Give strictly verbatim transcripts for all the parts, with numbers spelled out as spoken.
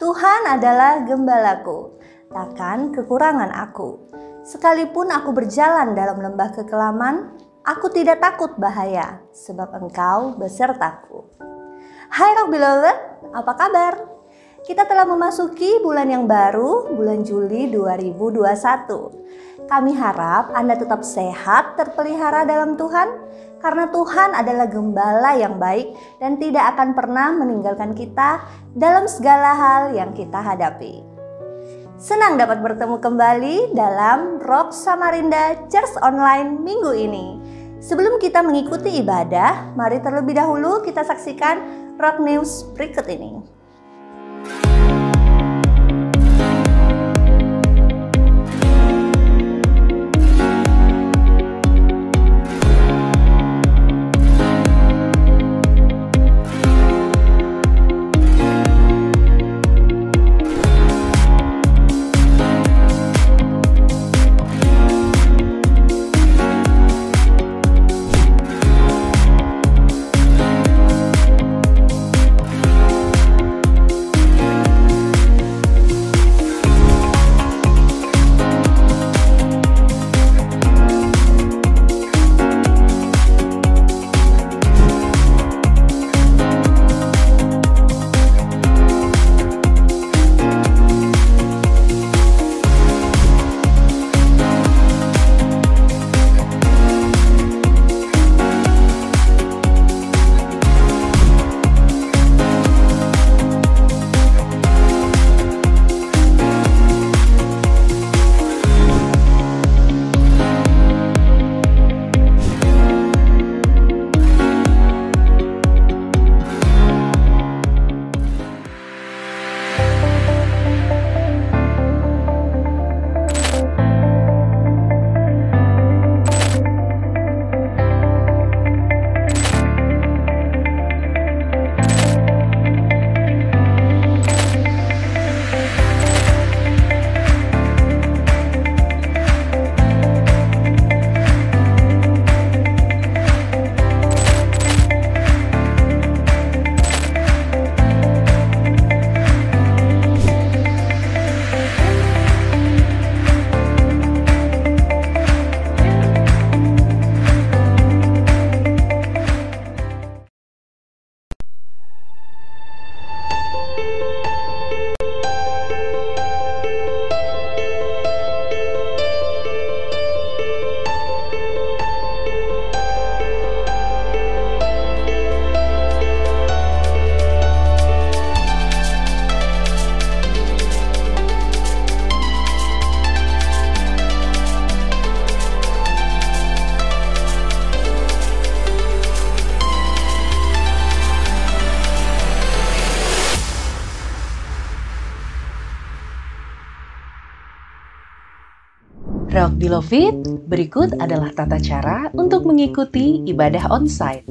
Tuhan adalah gembalaku, takkan kekurangan aku. Sekalipun aku berjalan dalam lembah kekelaman, aku tidak takut bahaya, sebab Engkau besertaku. Hai Rock Beloved, apa kabar? Kita telah memasuki bulan yang baru, bulan Juli dua ribu dua puluh satu. Kami harap Anda tetap sehat, terpelihara dalam Tuhan, karena Tuhan adalah gembala yang baik dan tidak akan pernah meninggalkan kita dalam segala hal yang kita hadapi. Senang dapat bertemu kembali dalam Rock Samarinda Church Online minggu ini. Sebelum kita mengikuti ibadah, mari terlebih dahulu kita saksikan Rock News berikut ini. Rock Beloved, berikut adalah tata cara untuk mengikuti ibadah onsite.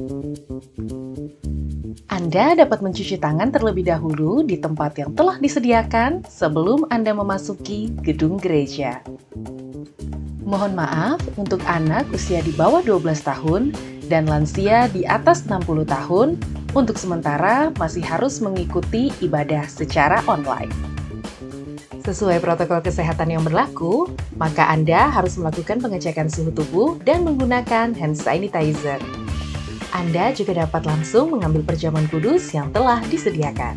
Anda dapat mencuci tangan terlebih dahulu di tempat yang telah disediakan sebelum Anda memasuki gedung gereja. Mohon maaf untuk anak usia di bawah dua belas tahun dan lansia di atas enam puluh tahun, untuk sementara masih harus mengikuti ibadah secara online. Sesuai protokol kesehatan yang berlaku, maka Anda harus melakukan pengecekan suhu tubuh dan menggunakan hand sanitizer. Anda juga dapat langsung mengambil perjamuan kudus yang telah disediakan.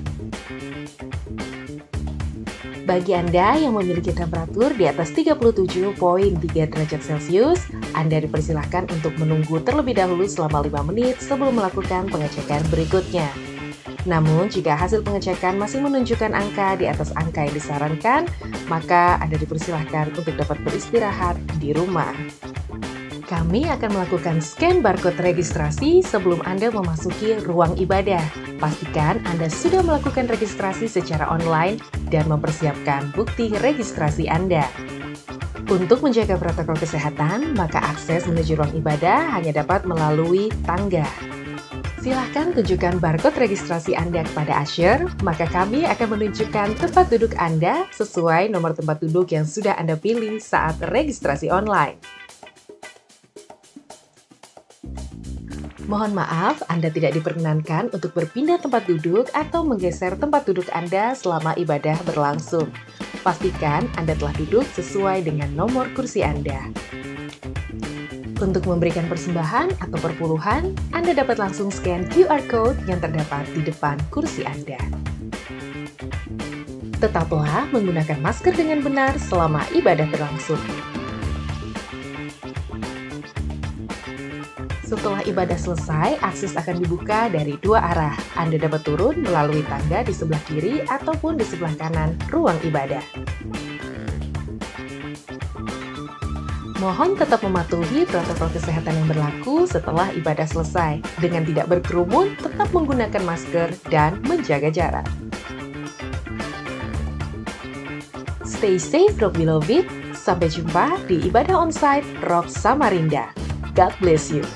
Bagi Anda yang memiliki temperatur di atas tiga puluh tujuh koma tiga derajat Celcius, Anda dipersilahkan untuk menunggu terlebih dahulu selama lima menit sebelum melakukan pengecekan berikutnya. Namun, jika hasil pengecekan masih menunjukkan angka di atas angka yang disarankan, maka Anda dipersilahkan untuk dapat beristirahat di rumah. Kami akan melakukan scan barcode registrasi sebelum Anda memasuki ruang ibadah. Pastikan Anda sudah melakukan registrasi secara online dan mempersiapkan bukti registrasi Anda. Untuk menjaga protokol kesehatan, maka akses menuju ruang ibadah hanya dapat melalui tangga. Silahkan tunjukkan barcode registrasi Anda kepada usher, maka kami akan menunjukkan tempat duduk Anda sesuai nomor tempat duduk yang sudah Anda pilih saat registrasi online. Mohon maaf, Anda tidak diperkenankan untuk berpindah tempat duduk atau menggeser tempat duduk Anda selama ibadah berlangsung. Pastikan Anda telah duduk sesuai dengan nomor kursi Anda. Untuk memberikan persembahan atau perpuluhan, Anda dapat langsung scan Q R Code yang terdapat di depan kursi Anda. Tetaplah menggunakan masker dengan benar selama ibadah berlangsung. Setelah ibadah selesai, akses akan dibuka dari dua arah. Anda dapat turun melalui tangga di sebelah kiri ataupun di sebelah kanan ruang ibadah. Mohon tetap mematuhi protokol kesehatan yang berlaku setelah ibadah selesai. Dengan tidak berkerumun, tetap menggunakan masker, dan menjaga jarak. Stay safe, Rock Beloved. Sampai jumpa di ibadah onsite Rock Samarinda. God bless you.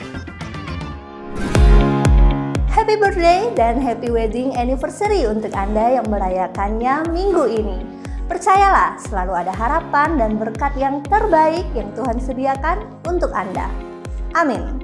Happy birthday dan happy wedding anniversary untuk Anda yang merayakannya minggu ini. Percayalah, selalu ada harapan dan berkat yang terbaik yang Tuhan sediakan untuk Anda. Amin.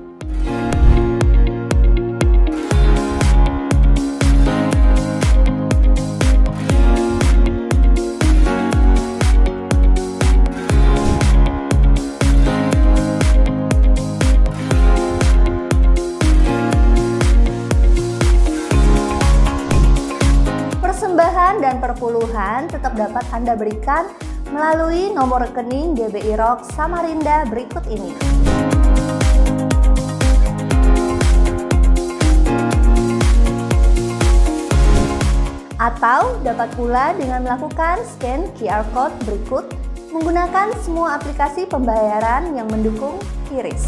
Persembahan dan perpuluhan tetap dapat Anda berikan melalui nomor rekening G B I Rock Samarinda berikut ini. Atau dapat pula dengan melakukan scan Q R Code berikut menggunakan semua aplikasi pembayaran yang mendukung QRIS.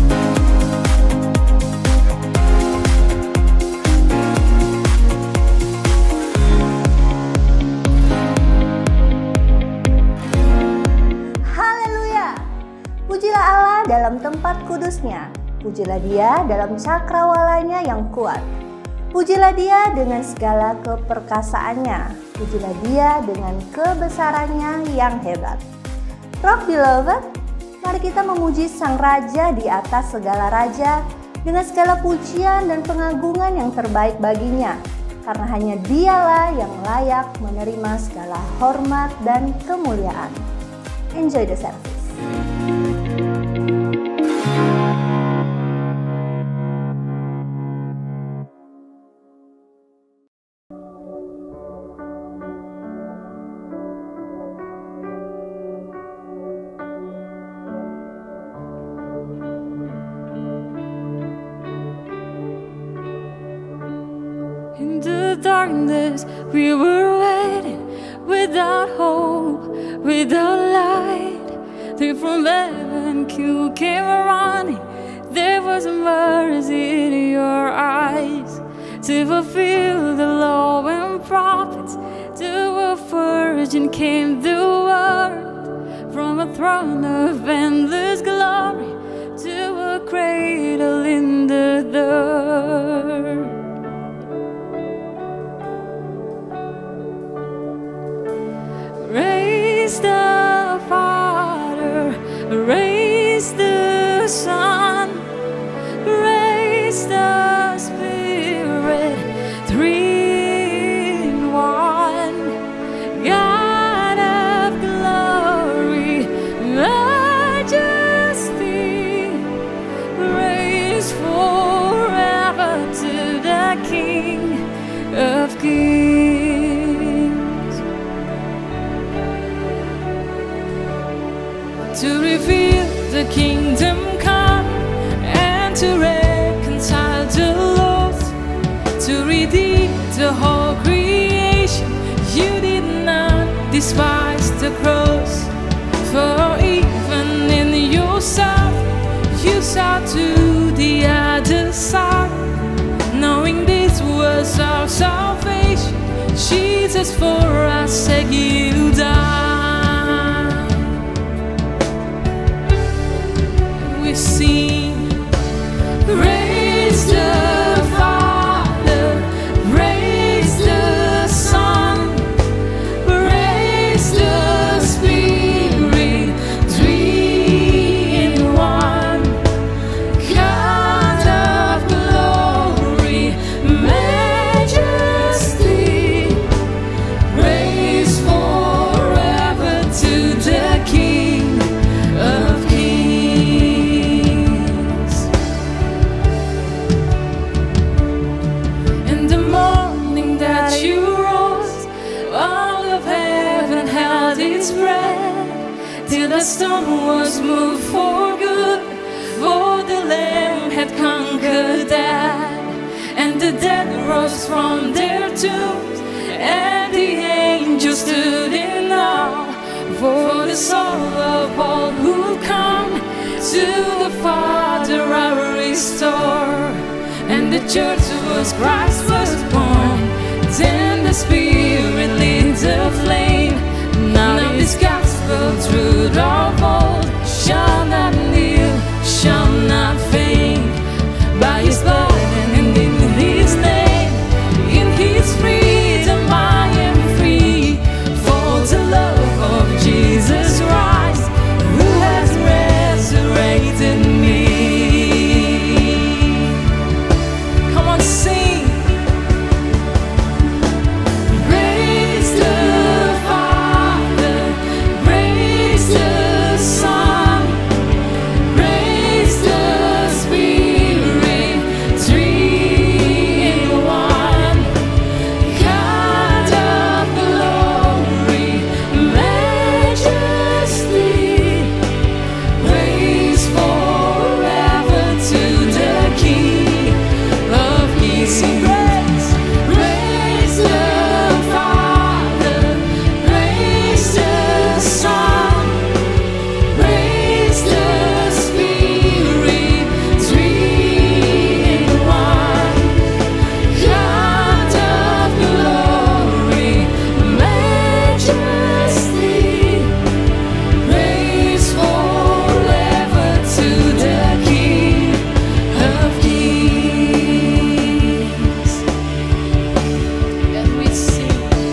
Pujilah Allah dalam tempat kudusnya, pujilah Dia dalam cakrawalanya yang kuat. Pujilah Dia dengan segala keperkasaannya, pujilah Dia dengan kebesarannya yang hebat. Rock Beloved, mari kita memuji Sang Raja di atas segala raja dengan segala pujian dan pengagungan yang terbaik baginya, karena hanya Dialah yang layak menerima segala hormat dan kemuliaan. Enjoy the service. In the darkness we were waiting, without hope, without light. Then from heaven you came running. There was mercy in your eyes to fulfill the law and prophets. To a virgin came the word, from a throne of endless glory to a cradle in the dirt. Raise the Father, raise the Son, raise the Spirit, three in one. God of glory, majesty, raise forever to the King of Kings. To reveal the kingdom come and to reconcile the lost, to redeem the whole creation. You did not despise the cross, for even in yourself you saw to the other side, knowing this was our salvation. Jesus, for our sake you died. We've seen, raise the Father, raise the Son, raise the Spirit, three in one. God of glory, it spread till the storm was moved for good. For the Lamb had conquered death, and the dead rose from their tombs, and the angels stood in awe. For the soul of all who come to the Father are restored, and the church was Christ was born. Then the Spirit lit the flame. Now this gospel truth of old shall not kneel, shall not faint. By His blood and in His name, in His freedom I am free. For the love of Jesus Christ, who has resurrected me. Come on, sing. Praise the Father, praise the Son, praise the Spirit, three in one. God of glory, majesty, praise forever to the King of Kings. Praise, praise the Father, praise the Son, praise the Spirit, three in one. God of glory, majesty, praise forever to the King of Kings. And we sing.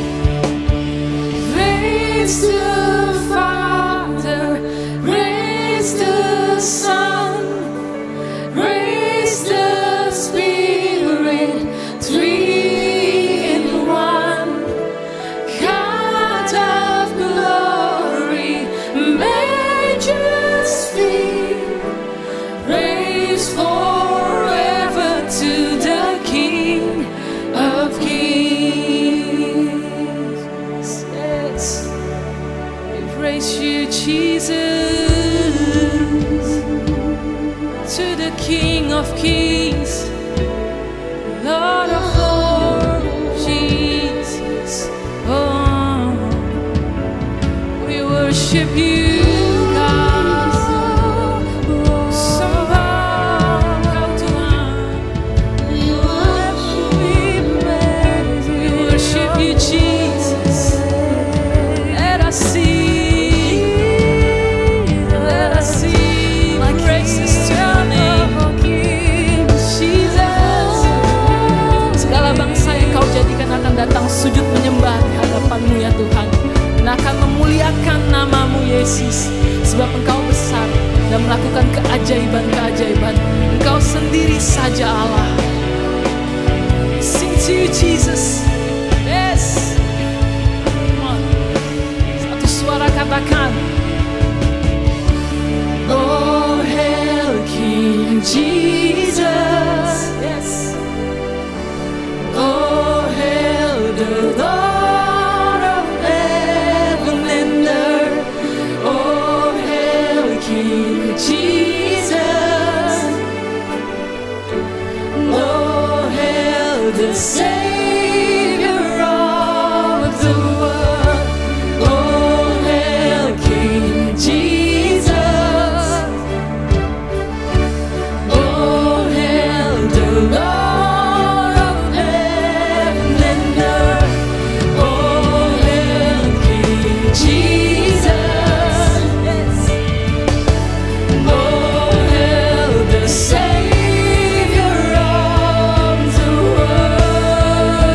Praise the Father, praise the Son, praise the Spirit, three in one. God of glory, majesty, praise forever to the King of Kings. Yes. We praise you, Jesus, to the King of Kings, Lord of Lords, Jesus. Oh, we worship you, God. Sembah Kau Tuhan. We worship you, Jesus. Let us sing, let us sing praises to your name, Jesus. Segala bangsa yang Kau jadikan akan datang sujud menyembah di hadapan-Mu ya Tuhan, dan akan memuliakan nama-Mu Yesus, sebab Engkau besar dan melakukan keajaiban-keajaiban. Engkau sendiri saja Allah. Sing to you, Jesus. Yes. Come on. Satu suara katakan. Oh, hail King Jesus. Yes. Oh, hail the Lord of heaven and earth. Oh, hail King Jesus. Oh, hail the Savior of the world. Oh, hail King Jesus. Oh, hail the Lord of heaven and earth. Oh, hail King Jesus. Oh, hail the Savior of the world.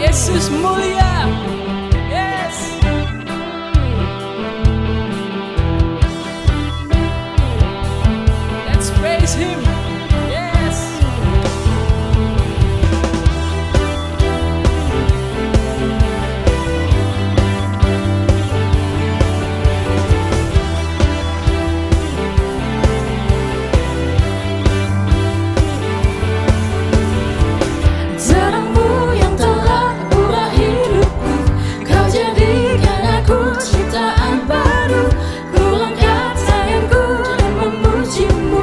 Yesus mulia. Yes. Let's praise Him. Yes. Terangmu yang telah ubah hidupku, Kau jadikan aku ciptaan baru. Ku angkat tanganku dan memuji-Mu.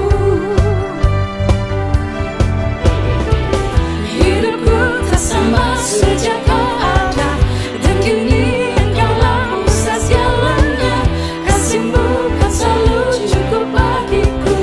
Hidupku tak sama sejak Kau ada, dan kini Engkaulah pusat segalanya. Kasih-Mu kan selalu cukup bagiku.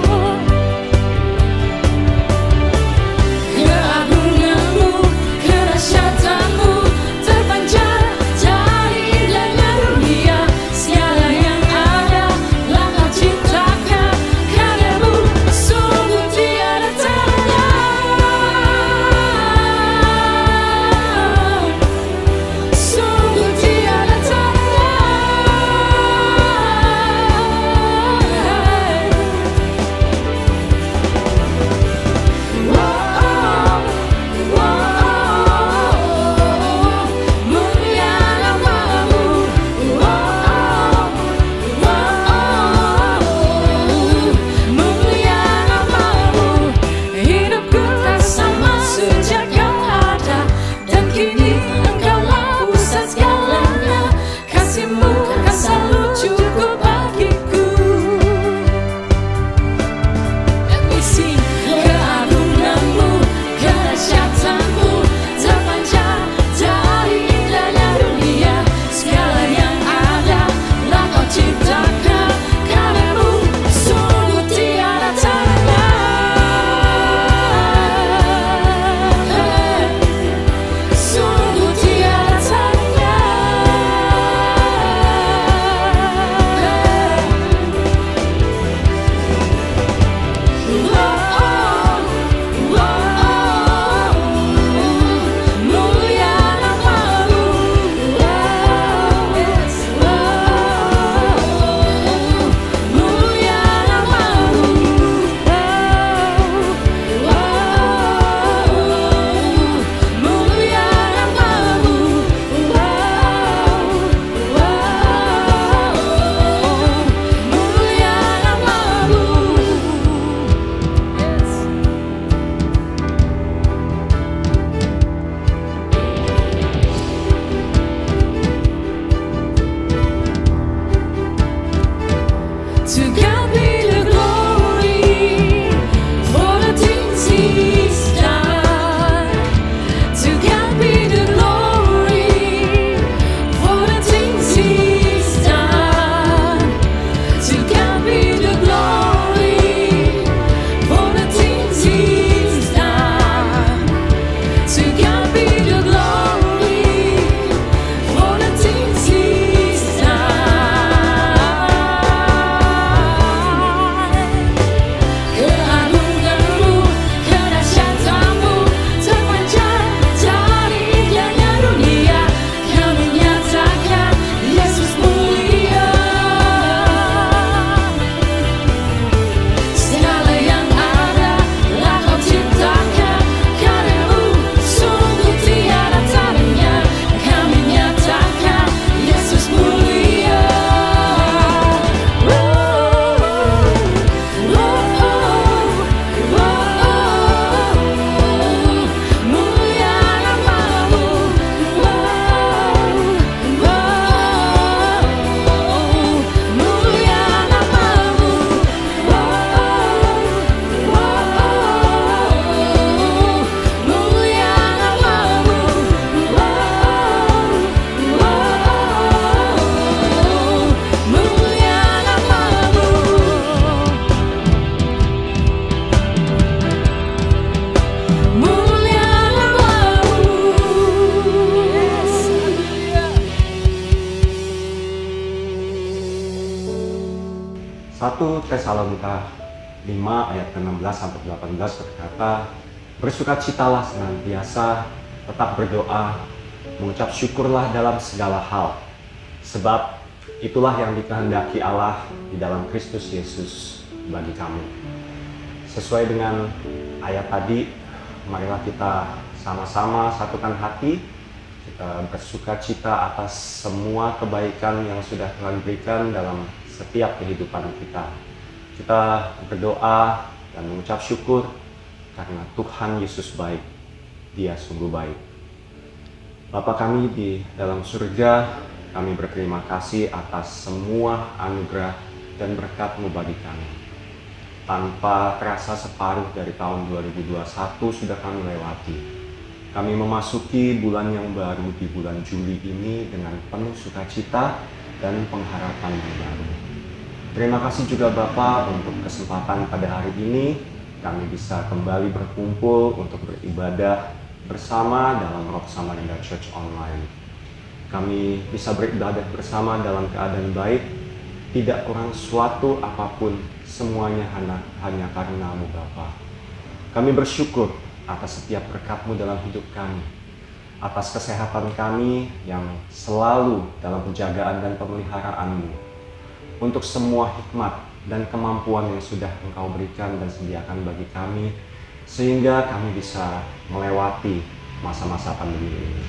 Keagungan-Mu, kedahsyatan-Mu terpancar dari indahnya dunia. Segala yang ada telah Kau ciptakan, karya-Mu sungguh tiada tandingan. Sungguh tiada Hidupku tak sama sejak Kau ada, dan kini Engkaulah pusat segalanya. Kasih-Mu kan selalu cukup bagiku. Let me sing. Keagungan-Mu, kedahsyatan-Mu terpancar dari indahnya dunia. Segala yang ada telah Kau ciptakan, karya-Mu sungguh tiada tandingan. Sungguh tiada To God be the glory for the things He's done. To God be the glory for the things He's done. To God be the glory for the things He's done. To God be the glory for the things He's done. Keagungan-Mu, kedahsyatan-Mu terpancar dari indahnya dunia. Kau menyatakan Yesus mulia. Segala yang ada telah Kau ciptakan, karya-Mu sungguh tiada tandingan. Kau menyatakan Yesus mulia. Mulia nama-Mu, mulia nama-Mu, mulia nama-Mu, mulia nama-Mu. Mulia nama-Mu. satu Tesalonika lima ayat ke enam belas sampai delapan belas berkata, bersukacitalah senantiasa, tetap berdoa, mengucap syukurlah dalam segala hal, sebab itulah yang dikehendaki Allah di dalam Kristus Yesus bagi kami. Sesuai dengan ayat tadi, marilah kita sama-sama satukan hati, kita bersuka cita atas semua kebaikan yang sudah Tuhan berikan dalam setiap kehidupan kita. Kita berdoa dan mengucap syukur karena Tuhan Yesus baik, Dia sungguh baik. Bapa kami di dalam surga, kami berterima kasih atas semua anugerah dan berkat-Mu bagi kami. Tanpa terasa separuh dari tahun dua ribu dua puluh satu sudah kami lewati. Kami memasuki bulan yang baru di bulan Juli ini dengan penuh sukacita dan pengharapan yang baru. Terima kasih juga Bapa untuk kesempatan pada hari ini kami bisa kembali berkumpul untuk beribadah bersama dalam Rock Samarinda Church Online. Kami bisa beribadah bersama dalam keadaan baik, tidak kurang suatu apapun, semuanya hanya, hanya karena-Mu Bapa. Kami bersyukur atas setiap berkat-Mu dalam hidup kami, atas kesehatan kami yang selalu dalam penjagaan dan pemeliharaan-Mu, untuk semua hikmat dan kemampuan yang sudah Engkau berikan dan sediakan bagi kami, sehingga kami bisa melewati masa-masa pandemi ini.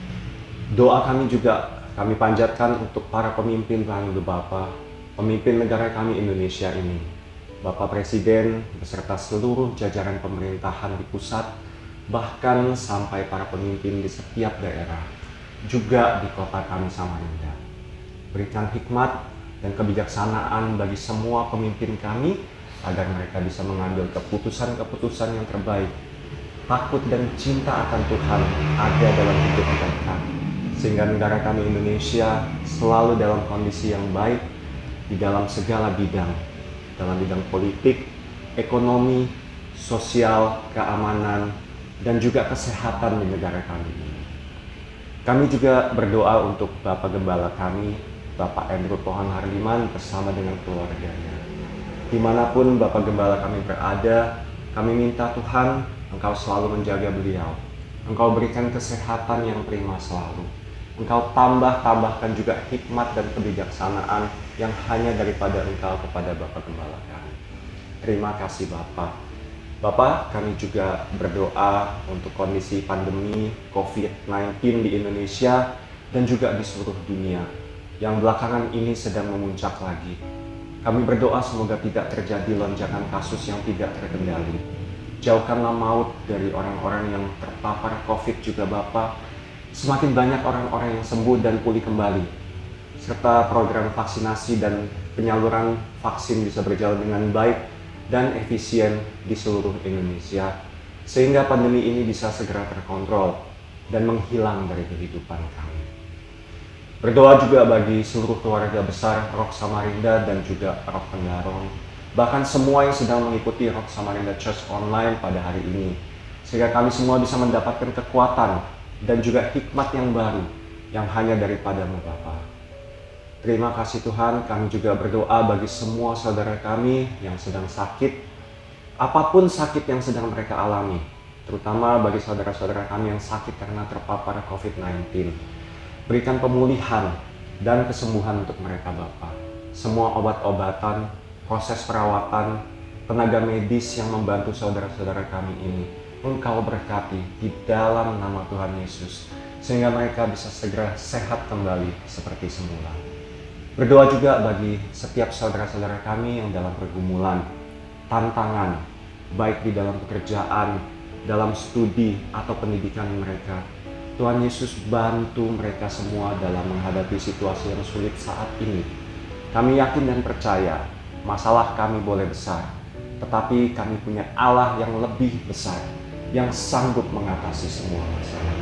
Doa kami juga kami panjatkan untuk para pemimpin kami Bapa, pemimpin negara kami Indonesia ini, Bapak Presiden beserta seluruh jajaran pemerintahan di pusat, bahkan sampai para pemimpin di setiap daerah, juga di kota kami Samarinda. Berikan hikmat dan kebijaksanaan bagi semua pemimpin kami, agar mereka bisa mengambil keputusan-keputusan yang terbaik. Takut dan cinta akan Tuhan ada dalam hidup mereka, sehingga negara kami Indonesia selalu dalam kondisi yang baik di dalam segala bidang, dalam bidang politik, ekonomi, sosial, keamanan, dan juga kesehatan di negara kami ini. Kami juga berdoa untuk Bapak Gembala kami, Bapak Andrew Pohan Hardiman bersama dengan keluarganya. Dimanapun Bapak Gembala kami berada, kami minta Tuhan, Engkau selalu menjaga beliau. Engkau berikan kesehatan yang prima selalu. Engkau tambah-tambahkan juga hikmat dan kebijaksanaan yang hanya daripada Engkau kepada Bapak Gembala kami. Terima kasih Bapak. Bapak, kami juga berdoa untuk kondisi pandemi covid sembilan belas di Indonesia dan juga di seluruh dunia yang belakangan ini sedang memuncak lagi. Kami berdoa semoga tidak terjadi lonjakan kasus yang tidak terkendali. Jauhkanlah maut dari orang-orang yang terpapar COVID juga Bapak. Semakin banyak orang-orang yang sembuh dan pulih kembali, serta program vaksinasi dan penyaluran vaksin bisa berjalan dengan baik dan efisien di seluruh Indonesia, sehingga pandemi ini bisa segera terkontrol dan menghilang dari kehidupan kami. Berdoa juga bagi seluruh keluarga besar Rock Samarinda dan juga Rock Pendarong, bahkan semua yang sedang mengikuti Rock Samarinda Church Online pada hari ini, sehingga kami semua bisa mendapatkan kekuatan dan juga hikmat yang baru yang hanya daripada-Mu Bapa. Terima kasih Tuhan, kami juga berdoa bagi semua saudara kami yang sedang sakit, apapun sakit yang sedang mereka alami, terutama bagi saudara-saudara kami yang sakit karena terpapar covid sembilan belas. Berikan pemulihan dan kesembuhan untuk mereka Bapa. Semua obat-obatan, proses perawatan, tenaga medis yang membantu saudara-saudara kami ini, Engkau berkati di dalam nama Tuhan Yesus, sehingga mereka bisa segera sehat kembali seperti semula. Berdoa juga bagi setiap saudara-saudara kami yang dalam pergumulan, tantangan, baik di dalam pekerjaan, dalam studi atau pendidikan mereka. Tuhan Yesus bantu mereka semua dalam menghadapi situasi yang sulit saat ini. Kami yakin dan percaya masalah kami boleh besar, tetapi kami punya Allah yang lebih besar, yang sanggup mengatasi semua masalah.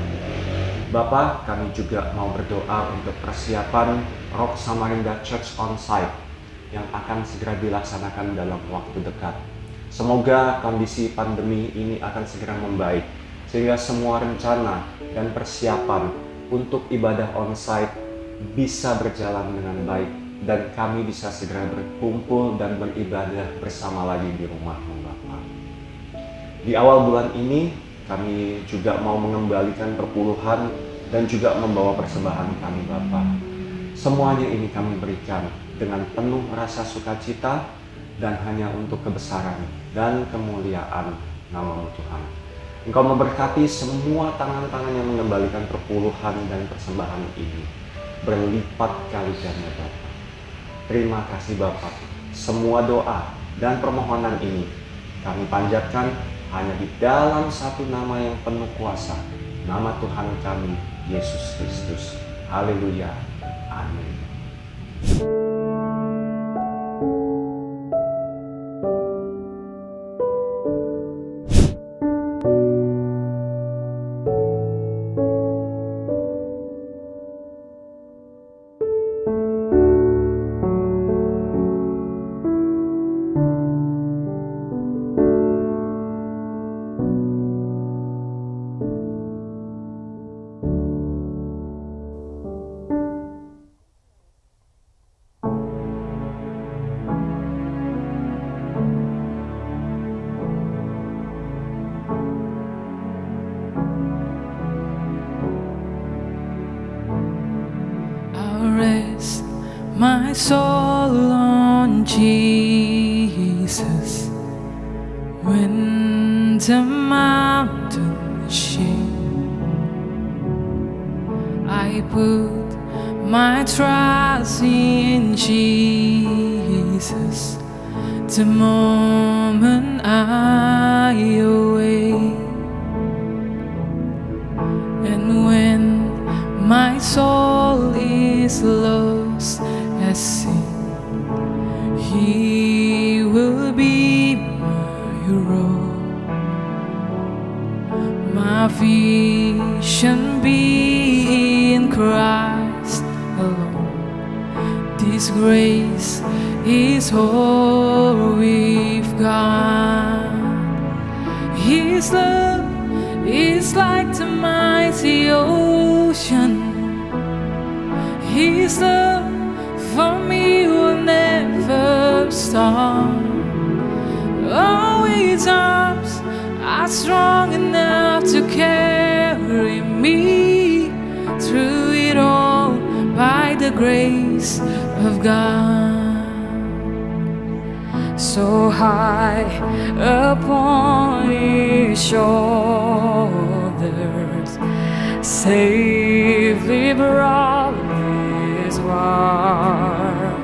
Bapa, kami juga mau berdoa untuk persiapan Rock Samarinda Church On-Site yang akan segera dilaksanakan dalam waktu dekat. Semoga kondisi pandemi ini akan segera membaik, sehingga semua rencana dan persiapan untuk ibadah on-site bisa berjalan dengan baik, dan kami bisa segera berkumpul dan beribadah bersama lagi di rumah-Mu Bapa. Di awal bulan ini, kami juga mau mengembalikan perpuluhan dan juga membawa persembahan kami Bapa. Semuanya ini kami berikan dengan penuh rasa sukacita dan hanya untuk kebesaran dan kemuliaan nama-Mu Tuhan. Engkau memberkati semua tangan-tangan yang mengembalikan perpuluhan dan persembahan ini berlipat kali ganda Bapa. Terima kasih Bapa. Semua doa dan permohonan ini kami panjatkan hanya di dalam satu nama yang penuh kuasa, nama Tuhan kami, Yesus Kristus. Haleluya. Amin. Rest my soul on Jesus when the mountains shake. I put my trust in Jesus the moment I awake. And when my soul is lost at sea, He will be my road, my vision be in Christ alone. This grace is all we've got. His love is like the mighty ocean. His love for me will never stop. Oh, His arms are strong enough to carry me through it all by the grace of God. So high upon His shoulders, safely brought His word.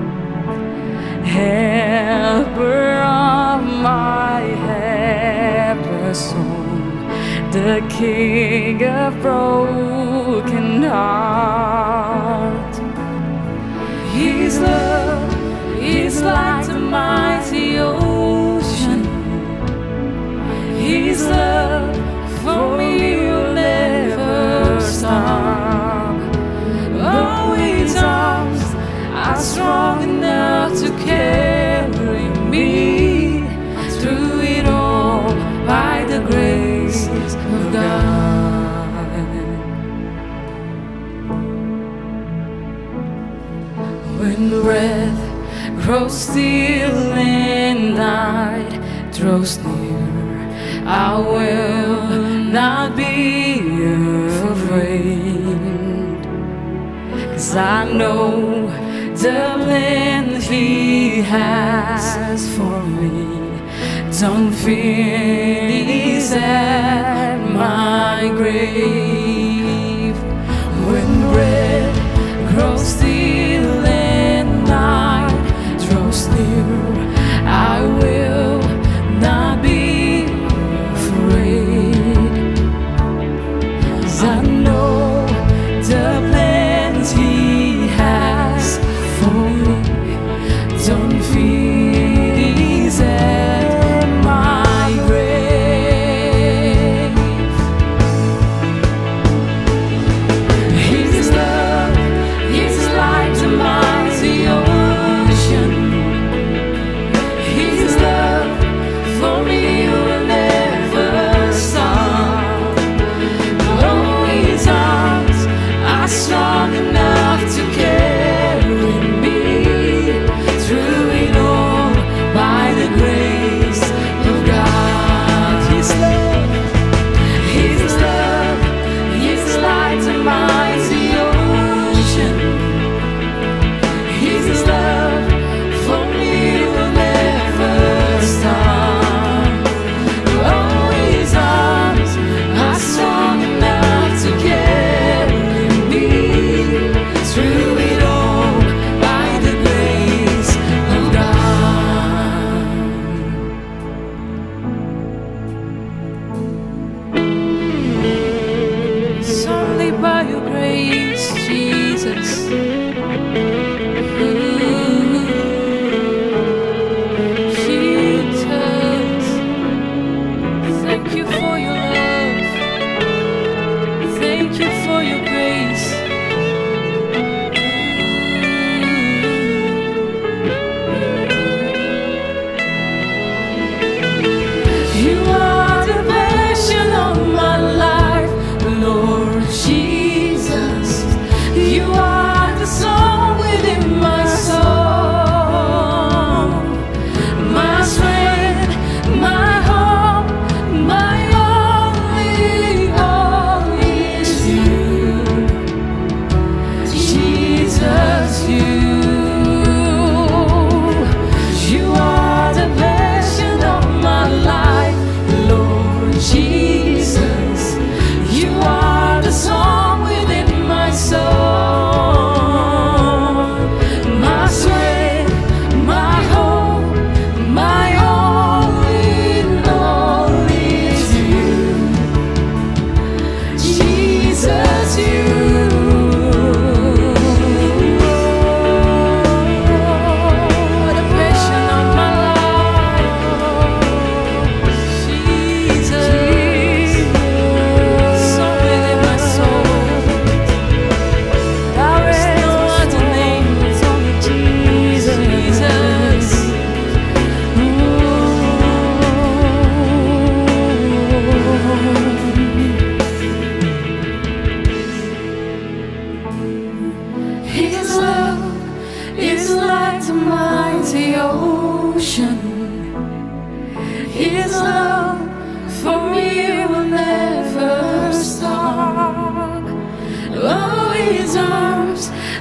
Helper of my helpless soul, the King of broken heart. His love is like the mighty ocean. His love for me will never stop. Oh, His arms are strong enough to carry me through it all by the grace of God. When breath grows still and night draws near, I will not be afraid, 'cause I know the plan He has for me. Don't fear, He's at my grave. When breath grows still and night draws near, I will not be afraid, 'cause I know the plans He has for me. Don't fear, He's at my grave.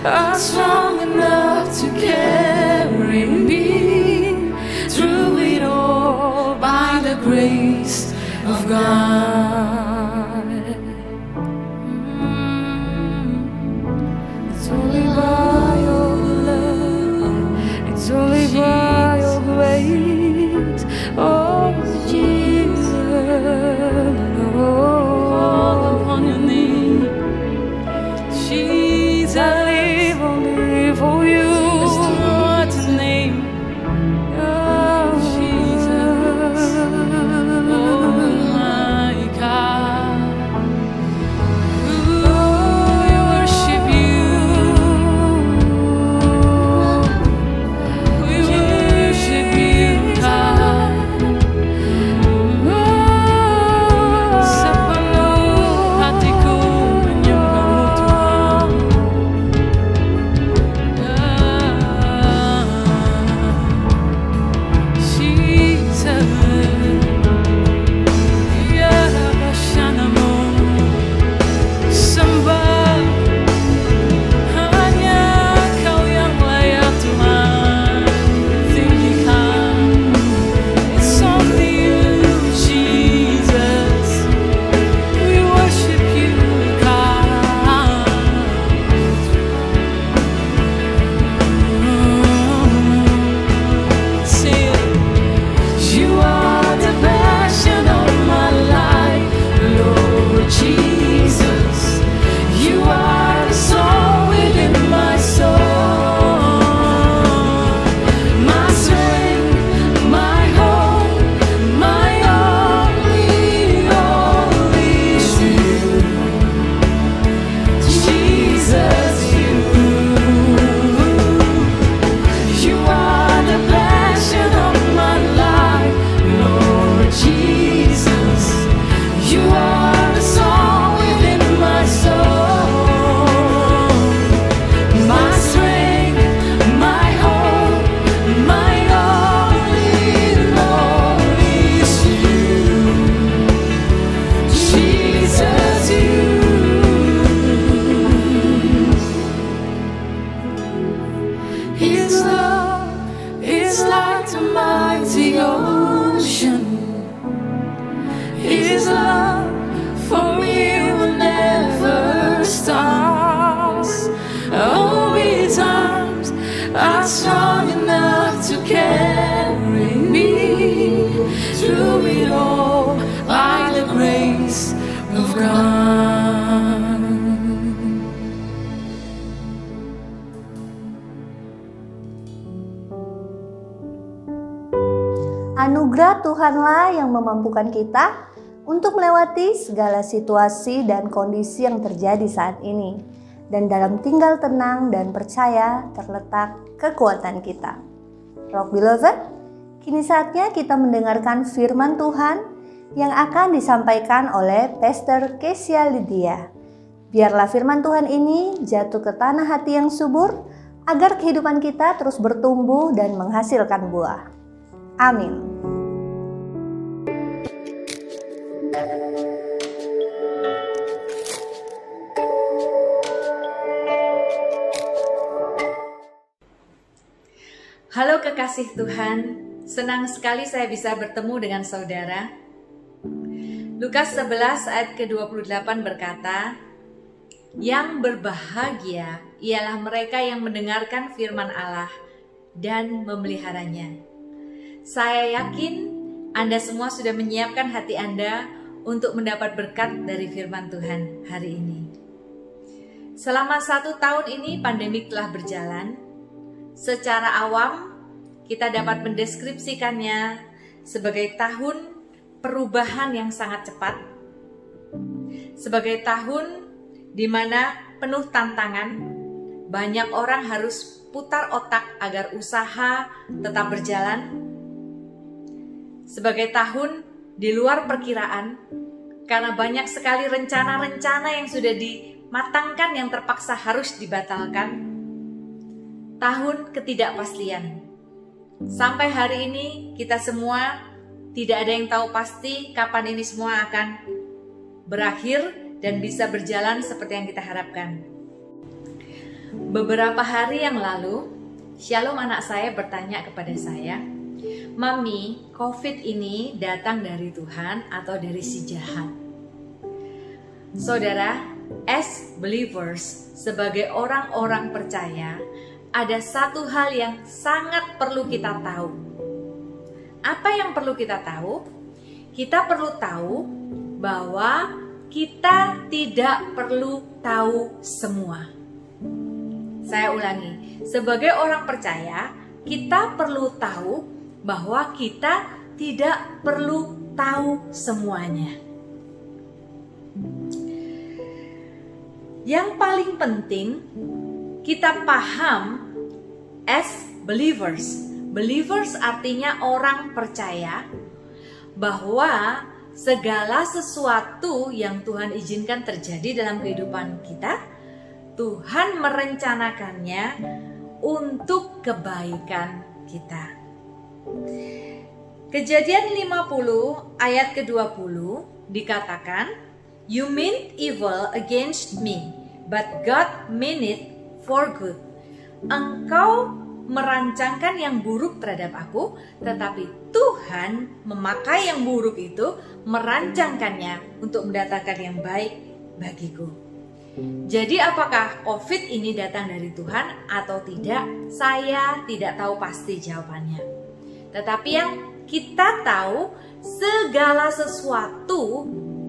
are strong enough to carry me through it all by the grace of God. Mm. It's only by your love, it's only by your grace, oh Jesus. Call upon your name, Jesus. I live only for you. There's no other name, oh Jesus. Oh my God, oh, we worship you. We worship you, God. Sepenuh hatiku menyembahmu Tuhan. Jesus, ya Basyanamu, sembah hanya Kau yang layak Tuhan tinggikan. It's only you, Jesus. We worship you, God. Say it. You are the passion of my life, Lord Jesus. You are the song within my soul. My strength, my hope, my only, only is you. Jesus, you. You are the passion of my life, Lord Jesus. You are the song within my soul. My strength, my hope, my only, only is you. Jesus, you. His love is like a mighty ocean. His love for me will never stop. Oh, His arms are strong enough to carry me through it all by the grace of God. Anugerah Tuhanlah yang memampukan kita untuk melewati segala situasi dan kondisi yang terjadi saat ini. Dan dalam tinggal tenang dan percaya terletak kekuatan kita. Rock Beloved, kini saatnya kita mendengarkan firman Tuhan yang akan disampaikan oleh Pastor Kesia Lydia. Biarlah firman Tuhan ini jatuh ke tanah hati yang subur, agar kehidupan kita terus bertumbuh dan menghasilkan buah. Amin. Halo kekasih Tuhan, senang sekali saya bisa bertemu dengan saudara. Lukas sebelas ayat ke dua puluh delapan berkata, "Yang berbahagia ialah mereka yang mendengarkan firman Allah dan memeliharanya." Saya yakin Anda semua sudah menyiapkan hati Anda untuk mendapat berkat dari firman Tuhan hari ini. Selama satu tahun ini pandemi telah berjalan. Secara awam, kita dapat mendeskripsikannya sebagai tahun perubahan yang sangat cepat, sebagai tahun di mana penuh tantangan, banyak orang harus putar otak agar usaha tetap berjalan, sebagai tahun di luar perkiraan, karena banyak sekali rencana-rencana yang sudah dimatangkan yang terpaksa harus dibatalkan. Tahun ketidakpastian. Sampai hari ini kita semua tidak ada yang tahu pasti kapan ini semua akan berakhir dan bisa berjalan seperti yang kita harapkan. Beberapa hari yang lalu, Shalom anak saya bertanya kepada saya, "Mami, COVID ini datang dari Tuhan atau dari si jahat?" Saudara, as believers, sebagai orang-orang percaya, ada satu hal yang sangat perlu kita tahu. Apa yang perlu kita tahu? Kita perlu tahu bahwa kita tidak perlu tahu semua. Saya ulangi, sebagai orang percaya, kita perlu tahu bahwa kita tidak perlu tahu semuanya. Yang paling penting, kita paham as believers. Believers artinya orang percaya bahwa segala sesuatu yang Tuhan izinkan terjadi dalam kehidupan kita, Tuhan merencanakannya untuk kebaikan kita. Kejadian lima puluh ayat ke dua puluh dikatakan, "You meant evil against me, but God meant it for good." Engkau merancangkan yang buruk terhadap aku, tetapi Tuhan memakai yang buruk itu, merancangkannya untuk mendatangkan yang baik bagiku. Jadi apakah COVID ini datang dari Tuhan atau tidak? Saya tidak tahu pasti jawabannya. Tetapi yang kita tahu, segala sesuatu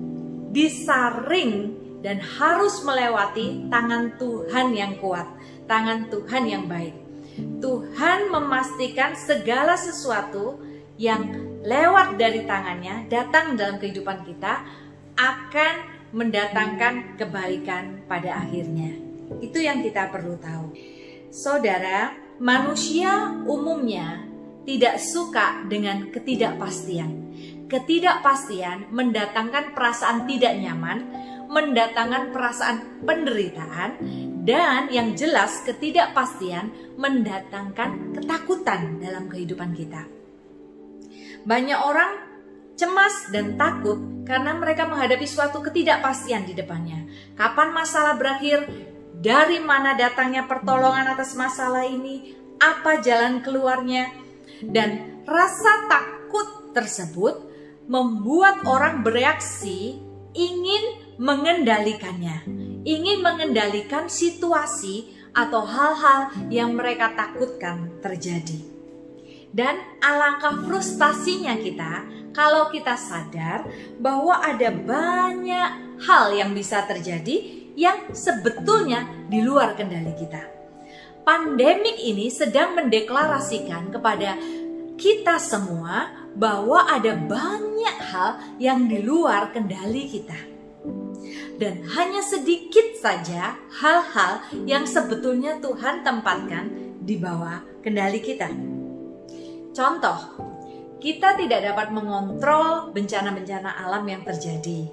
disaring dan harus melewati tangan Tuhan yang kuat, tangan Tuhan yang baik. Tuhan memastikan segala sesuatu yang lewat dari tangannya datang dalam kehidupan kita akan mendatangkan kebaikan pada akhirnya. Itu yang kita perlu tahu. Saudara, manusia umumnya tidak suka dengan ketidakpastian. Ketidakpastian mendatangkan perasaan tidak nyaman, mendatangkan perasaan penderitaan, dan yang jelas ketidakpastian mendatangkan ketakutan dalam kehidupan kita. Banyak orang cemas dan takut karena mereka menghadapi suatu ketidakpastian di depannya. Kapan masalah berakhir? Dari mana datangnya pertolongan atas masalah ini? Apa jalan keluarnya? Dan rasa takut tersebut membuat orang bereaksi ingin mengendalikannya, ingin mengendalikan situasi atau hal-hal yang mereka takutkan terjadi. Dan alangkah frustasinya kita kalau kita sadar bahwa ada banyak hal yang bisa terjadi yang sebetulnya di luar kendali kita. Pandemik ini sedang mendeklarasikan kepada kita semua bahwa ada banyak hal yang di luar kendali kita. Dan hanya sedikit saja hal-hal yang sebetulnya Tuhan tempatkan di bawah kendali kita. Contoh, kita tidak dapat mengontrol bencana-bencana alam yang terjadi.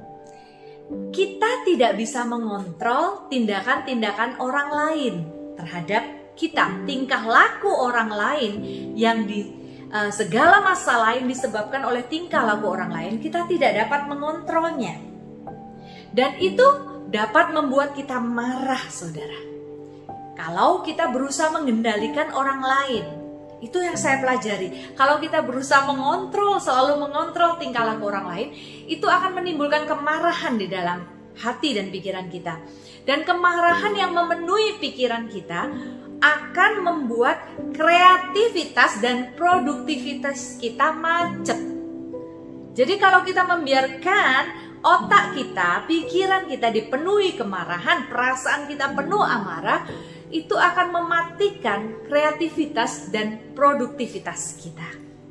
Kita tidak bisa mengontrol tindakan-tindakan orang lain terhadap kita. Tingkah laku orang lain yang di uh, segala masalah yang disebabkan oleh tingkah laku orang lain, kita tidak dapat mengontrolnya. Dan itu dapat membuat kita marah, saudara. Kalau kita berusaha mengendalikan orang lain, itu yang saya pelajari. Kalau kita berusaha mengontrol, selalu mengontrol tingkah laku orang lain, itu akan menimbulkan kemarahan di dalam hati dan pikiran kita. Dan kemarahan yang memenuhi pikiran kita akan membuat kreativitas dan produktivitas kita macet. Jadi kalau kita membiarkan otak kita, pikiran kita dipenuhi kemarahan, perasaan kita penuh amarah, itu akan mematikan kreativitas dan produktivitas kita.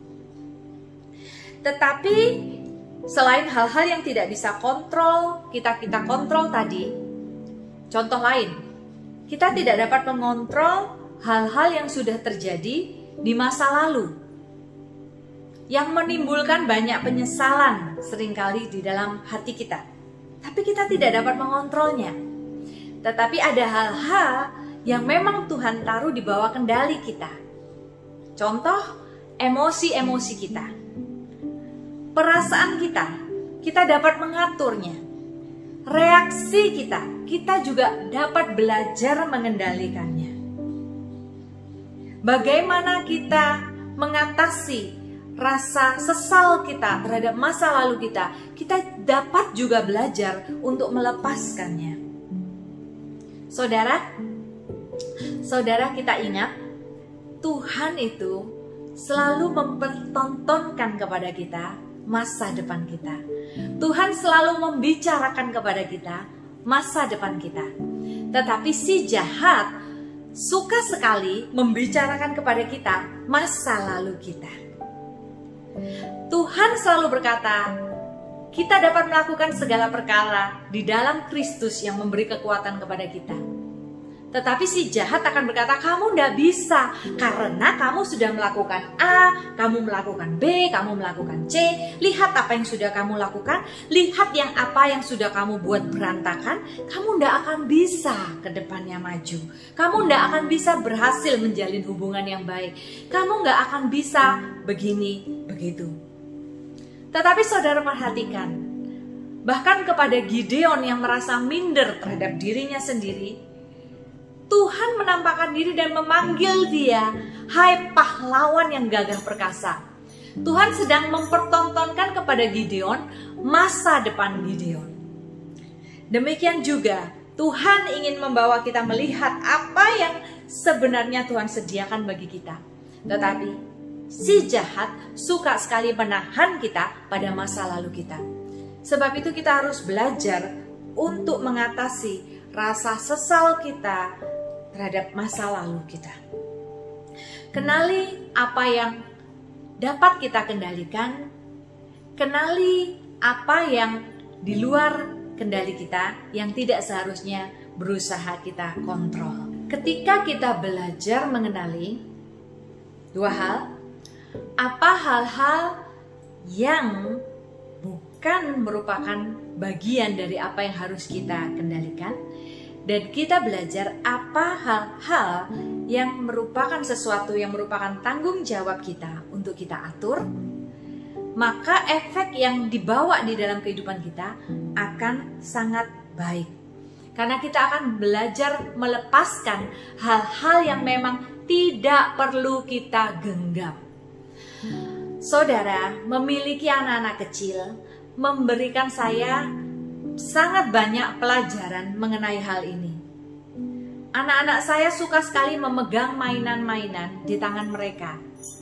Tetapi selain hal-hal yang tidak bisa kontrol, kita kita kontrol tadi, contoh lain, kita tidak dapat mengontrol hal-hal yang sudah terjadi di masa lalu, yang menimbulkan banyak penyesalan seringkali di dalam hati kita. Tapi kita tidak dapat mengontrolnya. Tetapi ada hal-hal yang memang Tuhan taruh di bawah kendali kita. Contoh, emosi-emosi kita. Perasaan kita, kita dapat mengaturnya. reaksi kita, kita juga dapat belajar mengendalikannya. Bagaimana kita mengatasi rasa sesal kita terhadap masa lalu kita, kita dapat juga belajar untuk melepaskannya. Saudara, saudara kita ingat, Tuhan itu selalu mempertontonkan kepada kita masa depan kita. Tuhan selalu membicarakan kepada kita masa depan kita. Tetapi si jahat suka sekali membicarakan kepada kita masa lalu kita. Tuhan selalu berkata, kita dapat melakukan segala perkara di dalam Kristus yang memberi kekuatan kepada kita. Tetapi si jahat akan berkata, kamu tidak bisa karena kamu sudah melakukan A, kamu melakukan B, kamu melakukan C. Lihat apa yang sudah kamu lakukan, lihat yang apa yang sudah kamu buat berantakan. Kamu tidak akan bisa ke depannya maju. Kamu tidak akan bisa berhasil menjalin hubungan yang baik. Kamu nggak akan bisa begini, begitu. Tetapi saudara perhatikan, bahkan kepada Gideon yang merasa minder terhadap dirinya sendiri, Tuhan menampakkan diri dan memanggil dia, hai pahlawan yang gagah perkasa. Tuhan sedang mempertontonkan kepada Gideon masa depan Gideon. Demikian juga Tuhan ingin membawa kita melihat apa yang sebenarnya Tuhan sediakan bagi kita. Tetapi si jahat suka sekali menahan kita pada masa lalu kita. Sebab itu kita harus belajar untuk mengatasi rasa sesal kita terhadap masa lalu kita. Kenali apa yang dapat kita kendalikan. Kenali apa yang di luar kendali kita yang tidak seharusnya berusaha kita kontrol. Ketika kita belajar mengenali dua hal, apa hal-hal yang bukan merupakan bagian dari apa yang harus kita kendalikan, dan kita belajar apa hal-hal yang merupakan sesuatu yang merupakan tanggung jawab kita untuk kita atur, maka efek yang dibawa di dalam kehidupan kita akan sangat baik. Karena kita akan belajar melepaskan hal-hal yang memang tidak perlu kita genggam. Saudara, memiliki anak-anak kecil memberikan saya sangat banyak pelajaran mengenai hal ini. Anak-anak saya suka sekali memegang mainan-mainan di tangan mereka.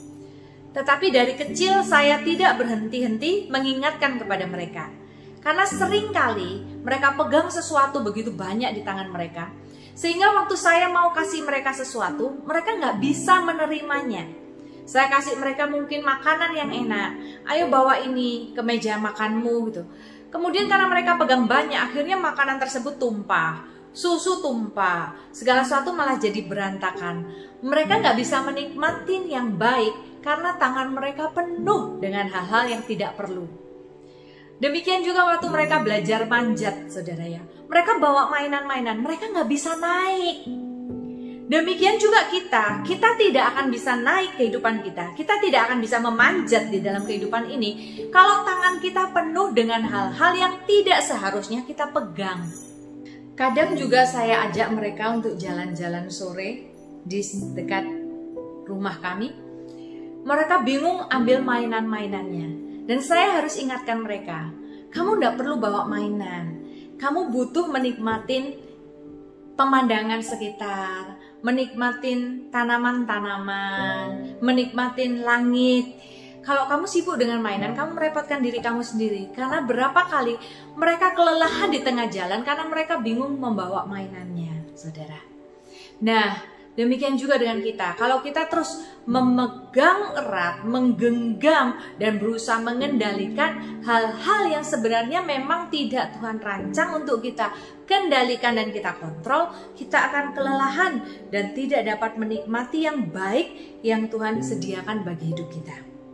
Tetapi dari kecil saya tidak berhenti-henti mengingatkan kepada mereka. Karena seringkali mereka pegang sesuatu begitu banyak di tangan mereka, sehingga waktu saya mau kasih mereka sesuatu, mereka nggak bisa menerimanya. Saya kasih mereka mungkin makanan yang enak, ayo bawa ini ke meja makanmu gitu. Kemudian karena mereka pegang banyak, akhirnya makanan tersebut tumpah, susu tumpah, segala sesuatu malah jadi berantakan. Mereka nggak bisa menikmati yang baik karena tangan mereka penuh dengan hal-hal yang tidak perlu. Demikian juga waktu mereka belajar manjat, saudara ya. Mereka bawa mainan-mainan, mereka nggak bisa naik. Demikian juga kita, kita tidak akan bisa naik kehidupan kita. Kita tidak akan bisa memanjat di dalam kehidupan ini kalau tangan kita penuh dengan hal-hal yang tidak seharusnya kita pegang. Kadang juga saya ajak mereka untuk jalan-jalan sore di dekat rumah kami. Mereka bingung ambil mainan-mainannya. Dan saya harus ingatkan mereka, kamu tidak perlu bawa mainan. Kamu butuh menikmatin pemandangan sekitar, menikmatin tanaman-tanaman, menikmatin langit. Kalau kamu sibuk dengan mainan, kamu merepotkan diri kamu sendiri. Karena berapa kali mereka kelelahan di tengah jalan karena mereka bingung membawa mainannya, saudara. Nah, demikian juga dengan kita. Kalau kita terus memegang erat, menggenggam, dan berusaha mengendalikan hal-hal yang sebenarnya memang tidak Tuhan rancang untuk kita kendalikan dan kita kontrol, kita akan kelelahan dan tidak dapat menikmati yang baik yang Tuhan sediakan bagi hidup kita.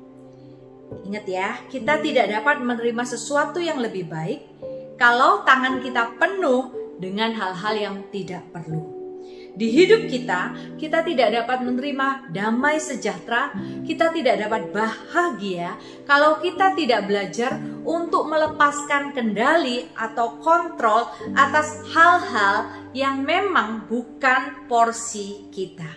Ingat ya, kita tidak dapat menerima sesuatu yang lebih baik kalau tangan kita penuh dengan hal-hal yang tidak perlu. Di hidup kita, kita tidak dapat menerima damai sejahtera, kita tidak dapat bahagia kalau kita tidak belajar untuk melepaskan kendali atau kontrol atas hal-hal yang memang bukan porsi kita.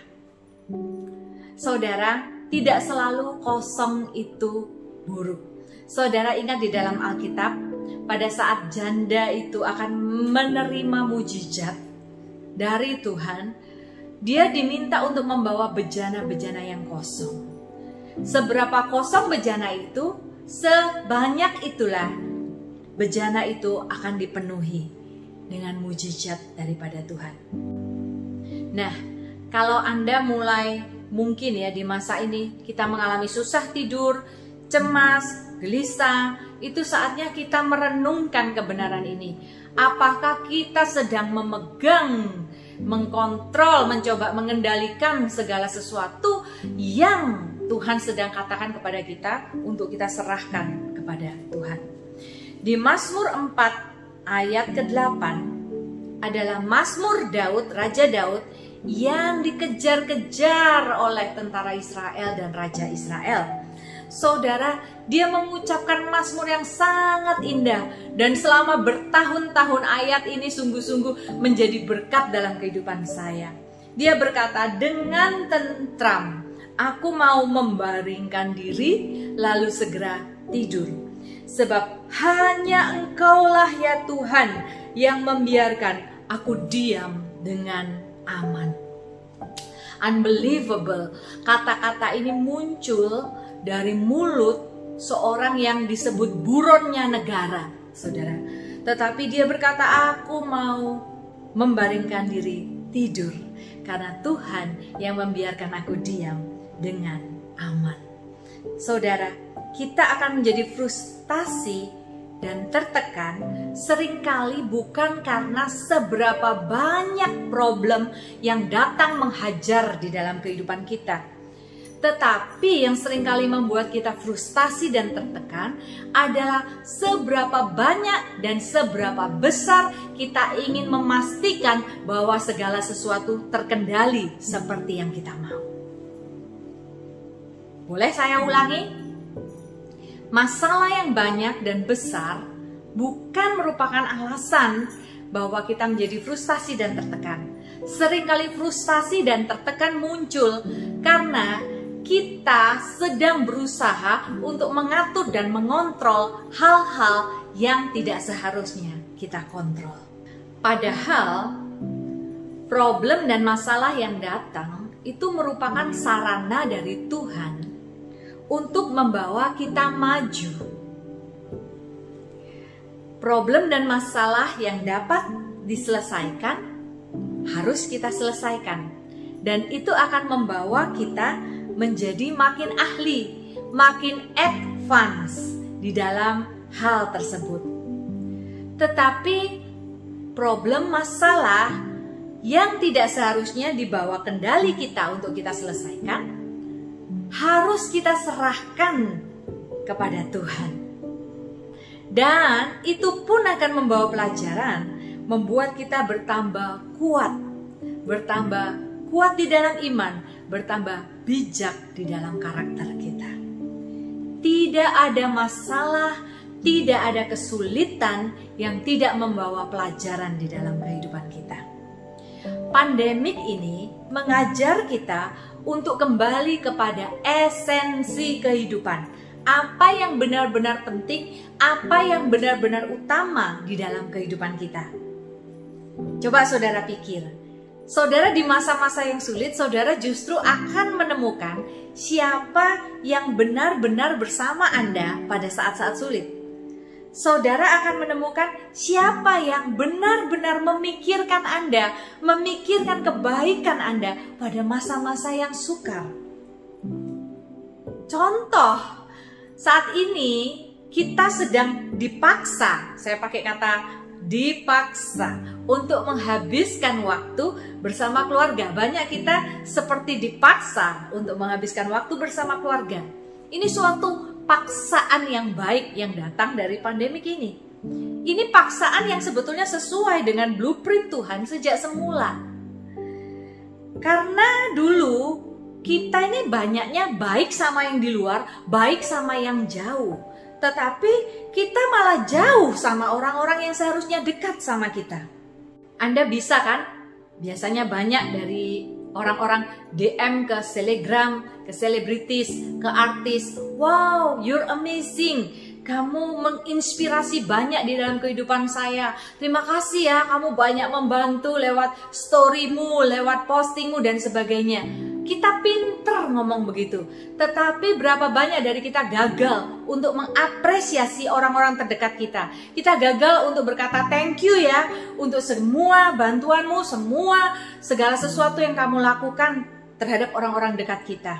Saudara, tidak selalu kosong itu buruk. Saudara ingat di dalam Alkitab, pada saat janda itu akan menerima mujizat dari Tuhan, dia diminta untuk membawa bejana-bejana yang kosong. Seberapa kosong bejana itu, sebanyak itulah bejana itu akan dipenuhi dengan mujizat daripada Tuhan. Nah, kalau Anda mulai mungkin ya di masa ini kita mengalami susah tidur, cemas, gelisah, itu saatnya kita merenungkan kebenaran ini. Apakah kita sedang memegang, mengkontrol, mencoba mengendalikan segala sesuatu yang Tuhan sedang katakan kepada kita untuk kita serahkan kepada Tuhan. Di Mazmur empat ayat kedelapan adalah Mazmur Daud, Raja Daud yang dikejar-kejar oleh tentara Israel dan Raja Israel. Saudara, dia mengucapkan mazmur yang sangat indah dan selama bertahun-tahun ayat ini sungguh-sungguh menjadi berkat dalam kehidupan saya. Dia berkata, dengan tentram aku mau membaringkan diri lalu segera tidur. Sebab hanya Engkaulah ya Tuhan yang membiarkan aku diam dengan aman. Unbelievable, kata-kata ini muncul dari mulut seorang yang disebut buronnya negara, saudara. Tetapi dia berkata, aku mau membaringkan diri tidur karena Tuhan yang membiarkan aku diam dengan aman. Saudara, kita akan menjadi frustasi dan tertekan seringkali bukan karena seberapa banyak problem yang datang menghajar di dalam kehidupan kita. Tetapi yang seringkali membuat kita frustasi dan tertekan adalah seberapa banyak dan seberapa besar kita ingin memastikan bahwa segala sesuatu terkendali seperti yang kita mau. Boleh saya ulangi? Masalah yang banyak dan besar bukan merupakan alasan bahwa kita menjadi frustasi dan tertekan. Seringkali frustasi dan tertekan muncul karena kita sedang berusaha untuk mengatur dan mengontrol hal-hal yang tidak seharusnya kita kontrol. Padahal problem dan masalah yang datang itu merupakan sarana dari Tuhan untuk membawa kita maju. Problem dan masalah yang dapat diselesaikan harus kita selesaikan, dan itu akan membawa kita menjadi makin ahli, makin advance di dalam hal tersebut. Tetapi problem masalah yang tidak seharusnya dibawa kendali kita untuk kita selesaikan, harus kita serahkan kepada Tuhan. Dan itu pun akan membawa pelajaran, membuat kita bertambah kuat, bertambah kuat di dalam iman, bertambah bijak di dalam karakter kita. Tidak ada masalah, tidak ada kesulitan yang tidak membawa pelajaran di dalam kehidupan kita. Pandemik ini mengajar kita untuk kembali kepada esensi kehidupan. Apa yang benar-benar penting, apa yang benar-benar utama di dalam kehidupan kita. Coba saudara pikir. Saudara di masa-masa yang sulit, saudara justru akan menemukan siapa yang benar-benar bersama Anda pada saat-saat sulit. Saudara akan menemukan siapa yang benar-benar memikirkan Anda, memikirkan kebaikan Anda pada masa-masa yang sukar. Contoh, saat ini kita sedang dipaksa, saya pakai kata dipaksa, untuk menghabiskan waktu bersama keluarga. Banyak kita seperti dipaksa untuk menghabiskan waktu bersama keluarga. Ini suatu paksaan yang baik yang datang dari pandemik ini. Ini paksaan yang sebetulnya sesuai dengan blueprint Tuhan sejak semula. Karena dulu kita ini banyaknya baik sama yang di luar, baik sama yang jauh. Tetapi kita malah jauh sama orang-orang yang seharusnya dekat sama kita. Anda bisa kan? Biasanya banyak dari orang-orang D M ke selegram, ke selebritis, ke artis. Wow, you're amazing. Kamu menginspirasi banyak di dalam kehidupan saya. Terima kasih ya, kamu banyak membantu lewat storymu, lewat postingmu dan sebagainya. Kita pinter ngomong begitu. Tetapi berapa banyak dari kita gagal untuk mengapresiasi orang-orang terdekat kita. Kita gagal untuk berkata thank you ya untuk semua bantuanmu, semua segala sesuatu yang kamu lakukan terhadap orang-orang dekat kita.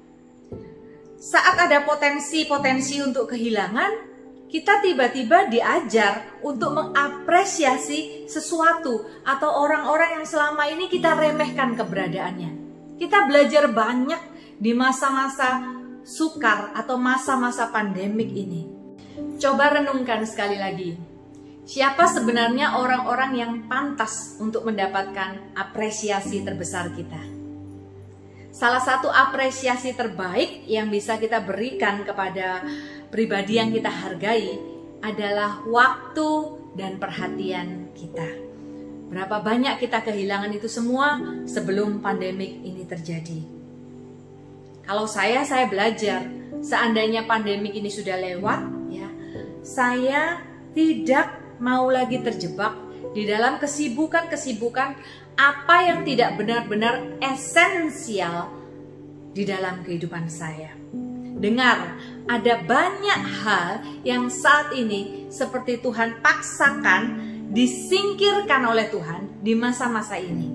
Saat ada potensi-potensi untuk kehilangan, kita tiba-tiba diajar untuk mengapresiasi sesuatu atau orang-orang yang selama ini kita remehkan keberadaannya. Kita belajar banyak di masa-masa sukar atau masa-masa pandemik ini. Coba renungkan sekali lagi. Siapa sebenarnya orang-orang yang pantas untuk mendapatkan apresiasi terbesar kita? Salah satu apresiasi terbaik yang bisa kita berikan kepada pribadi yang kita hargai adalah waktu dan perhatian kita. Berapa banyak kita kehilangan itu semua sebelum pandemik ini terjadi. Kalau saya, saya belajar, seandainya pandemik ini sudah lewat, ya, saya tidak mau lagi terjebak di dalam kesibukan-kesibukan apa yang tidak benar-benar esensial di dalam kehidupan saya. Dengar, ada banyak hal yang saat ini seperti Tuhan paksakan disingkirkan oleh Tuhan di masa-masa ini.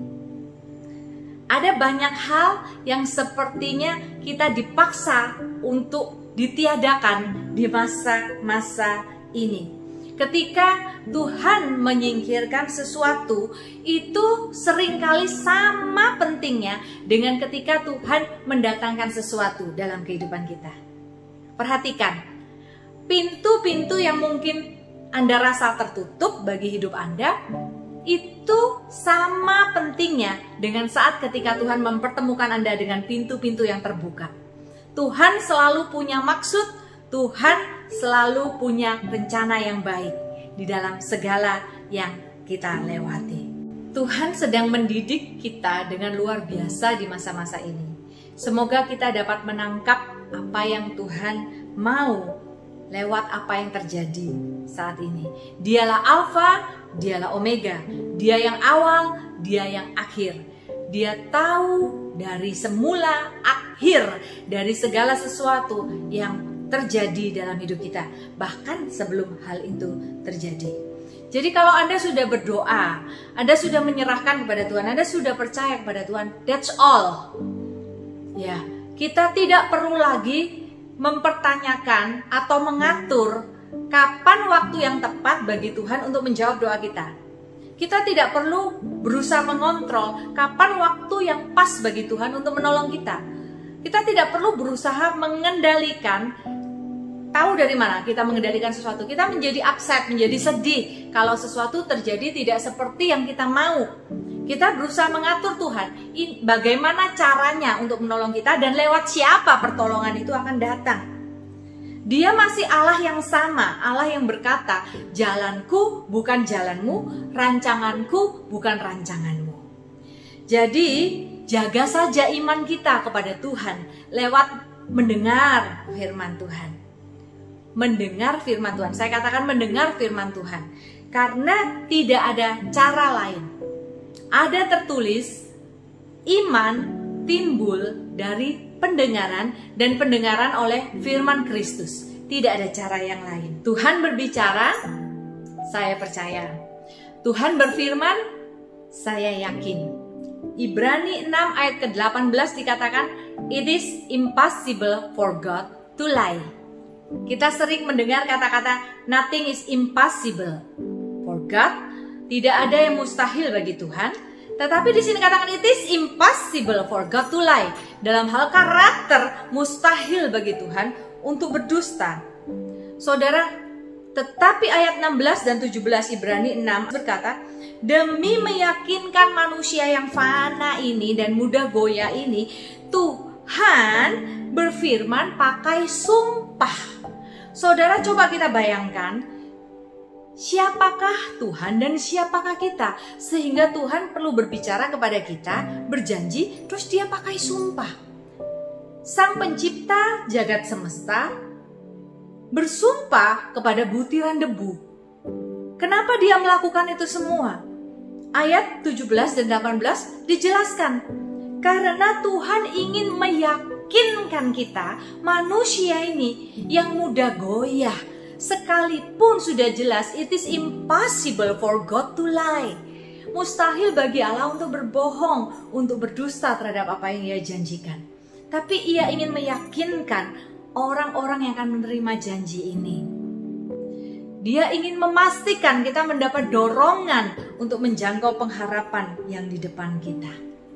Ada banyak hal yang sepertinya kita dipaksa untuk ditiadakan di masa-masa ini. Ketika Tuhan menyingkirkan sesuatu, itu seringkali sama pentingnya dengan ketika Tuhan mendatangkan sesuatu dalam kehidupan kita. Perhatikan, pintu-pintu yang mungkin Anda rasa tertutup bagi hidup Anda, itu sama pentingnya dengan saat ketika Tuhan mempertemukan Anda dengan pintu-pintu yang terbuka. Tuhan selalu punya maksud, Tuhan selalu punya rencana yang baik di dalam segala yang kita lewati. Tuhan sedang mendidik kita dengan luar biasa di masa-masa ini. Semoga kita dapat menangkap apa yang Tuhan mau lewat apa yang terjadi saat ini. Dialah Alfa, dialah Omega, dia yang awal, dia yang akhir. Dia tahu dari semula akhir dari segala sesuatu yang terjadi dalam hidup kita, bahkan sebelum hal itu terjadi. Jadi kalau Anda sudah berdoa, Anda sudah menyerahkan kepada Tuhan, Anda sudah percaya kepada Tuhan, that's all. Ya, kita tidak perlu lagi mempertanyakan atau mengatur kapan waktu yang tepat bagi Tuhan untuk menjawab doa kita. Kita tidak perlu berusaha mengontrol kapan waktu yang pas bagi Tuhan untuk menolong kita. Kita tidak perlu berusaha mengendalikan, tahu dari mana kita mengendalikan sesuatu. Kita menjadi upset, menjadi sedih kalau sesuatu terjadi tidak seperti yang kita mau. Kita berusaha mengatur Tuhan, bagaimana caranya untuk menolong kita dan lewat siapa pertolongan itu akan datang. Dia masih Allah yang sama, Allah yang berkata, jalanku bukan jalanmu, rancanganku bukan rancanganmu. Jadi, jaga saja iman kita kepada Tuhan lewat mendengar firman Tuhan. Mendengar firman Tuhan, saya katakan mendengar firman Tuhan, karena tidak ada cara lain. Ada tertulis, iman timbul dari pendengaran dan pendengaran oleh firman Kristus. Tidak ada cara yang lain. Tuhan berbicara, saya percaya. Tuhan berfirman, saya yakin. Ibrani enam ayat ke delapan belas dikatakan, it is impossible for God to lie. Kita sering mendengar kata-kata nothing is impossible for God. Tidak ada yang mustahil bagi Tuhan. Tetapi di sini katakan it is impossible for God to lie. Dalam hal karakter, mustahil bagi Tuhan untuk berdusta. Saudara, Tetapi ayat enam belas dan tujuh belas Ibrani enam berkata, demi meyakinkan manusia yang fana ini dan mudah goyah ini, Tuhan berfirman pakai sumpah. Saudara, coba kita bayangkan, siapakah Tuhan dan siapakah kita? Sehingga Tuhan perlu berbicara kepada kita, berjanji, terus dia pakai sumpah. Sang pencipta jagat semesta bersumpah kepada butiran debu. Kenapa dia melakukan itu semua? Ayat tujuh belas dan delapan belas dijelaskan. Karena Tuhan ingin meyakinkan kita, manusia ini yang mudah goyah, sekalipun sudah jelas it is impossible for God to lie. Mustahil bagi Allah untuk berbohong, untuk berdusta terhadap apa yang Ia janjikan. Tapi Ia ingin meyakinkan orang-orang yang akan menerima janji ini. Dia ingin memastikan kita mendapat dorongan untuk menjangkau pengharapan yang di depan kita.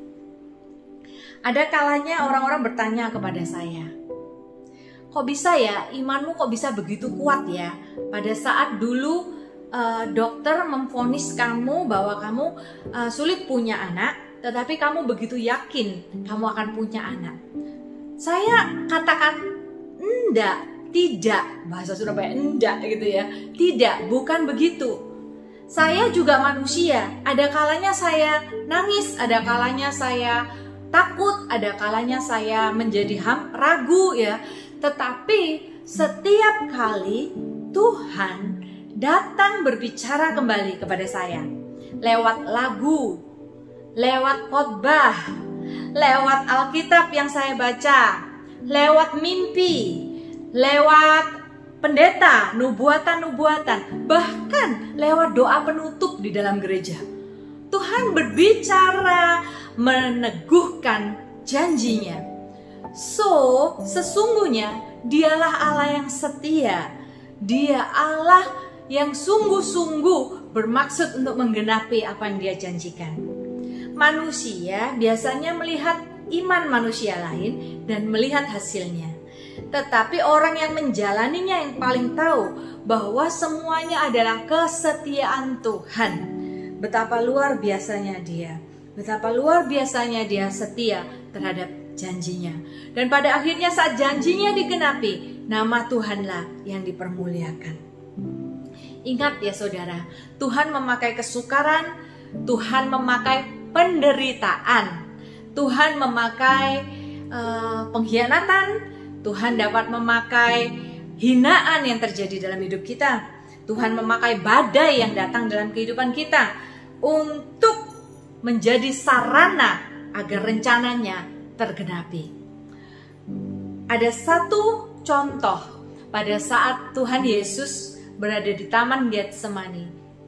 Ada kalanya orang-orang bertanya kepada saya, kok bisa ya imanmu kok bisa begitu kuat ya? Pada saat dulu uh, dokter memvonis kamu bahwa kamu uh, sulit punya anak, tetapi kamu begitu yakin kamu akan punya anak. Saya katakan enggak, tidak, bahasa Surabaya enggak gitu ya. Tidak, bukan begitu. Saya juga manusia. Ada kalanya saya nangis, ada kalanya saya takut, ada kalanya saya menjadi ham, ragu ya. Tetapi setiap kali Tuhan datang berbicara kembali kepada saya lewat lagu, lewat khotbah, lewat Alkitab yang saya baca, lewat mimpi, lewat pendeta, nubuatan-nubuatan, bahkan lewat doa penutup di dalam gereja. Tuhan berbicara, meneguhkan janjinya. So, sesungguhnya Dialah Allah yang setia. Dia Allah yang sungguh-sungguh bermaksud untuk menggenapi apa yang Dia janjikan. Manusia biasanya melihat iman manusia lain dan melihat hasilnya. Tetapi orang yang menjalaninya yang paling tahu bahwa semuanya adalah kesetiaan Tuhan. Betapa luar biasanya Dia, betapa luar biasanya Dia setia terhadap janjinya. Dan pada akhirnya saat janjinya digenapi, nama Tuhanlah yang dipermuliakan. Ingat ya saudara, Tuhan memakai kesukaran, Tuhan memakai penderitaan, Tuhan memakai uh, pengkhianatan, Tuhan dapat memakai hinaan yang terjadi dalam hidup kita. Tuhan memakai badai yang datang dalam kehidupan kita untuk menjadi sarana agar rencananya tergenapi. Ada satu contoh pada saat Tuhan Yesus berada di Taman Getsemani,